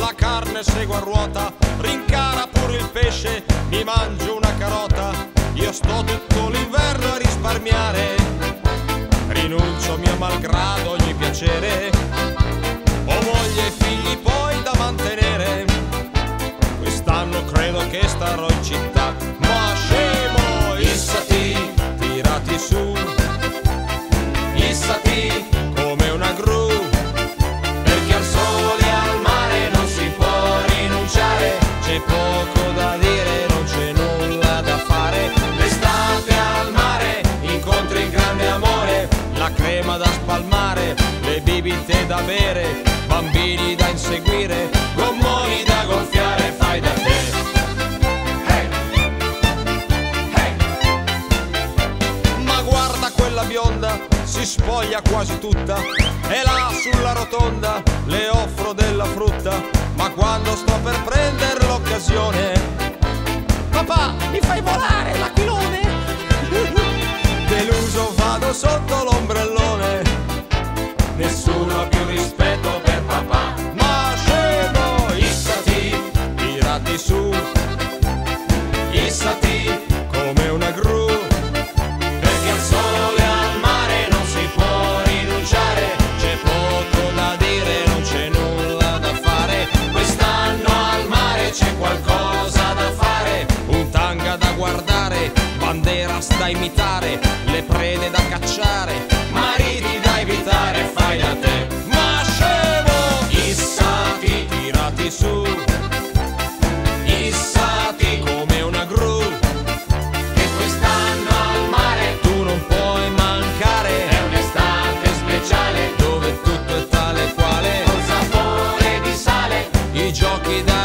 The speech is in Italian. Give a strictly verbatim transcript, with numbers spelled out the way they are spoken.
la carne segue a ruota, rincara pure il pesce, mi mangio una carota. Io sto tutto l'inverno a risparmiare, rinuncio mio malgrado ogni piacere. Ho moglie e figli poi da mantenere, quest'anno credo che starò in città. Ma scemo, issati, tirati su, issati come una gru, perché al sole e al mare non si può rinunciare. C'è poco da dire, non c'è nulla da fare. L'estate al mare, incontri il grande amore, la crema da spalmare, le bibite da bere, bambini da inseguire, gommoni da gonfiare, fai da te. Hey. Hey. Ma guarda quella bionda, si spoglia quasi tutta, e là sulla rotonda le offro della frutta. Ma quando sto per prendere l'occasione, papà, mi fai volare l'aquilone? Deluso vado sotto l'ombrellone, nessuno ha più rispetto per papà. Ma scemo, issati, tirati su, issati come una gru, perché al sole e al mare non si può rinunciare. C'è poco da dire, non c'è nulla da fare. Quest'anno al mare c'è qualcosa da fare, un tanga da guardare, banderas da imitare, le prede da cacciare, mariti da evitare, fai da te. Ma scemo, issati, tirati su, issati come una gru, che quest'anno al mare tu non puoi mancare. È un'estate speciale dove tutto è tale quale, col sapore di sale, i giochi da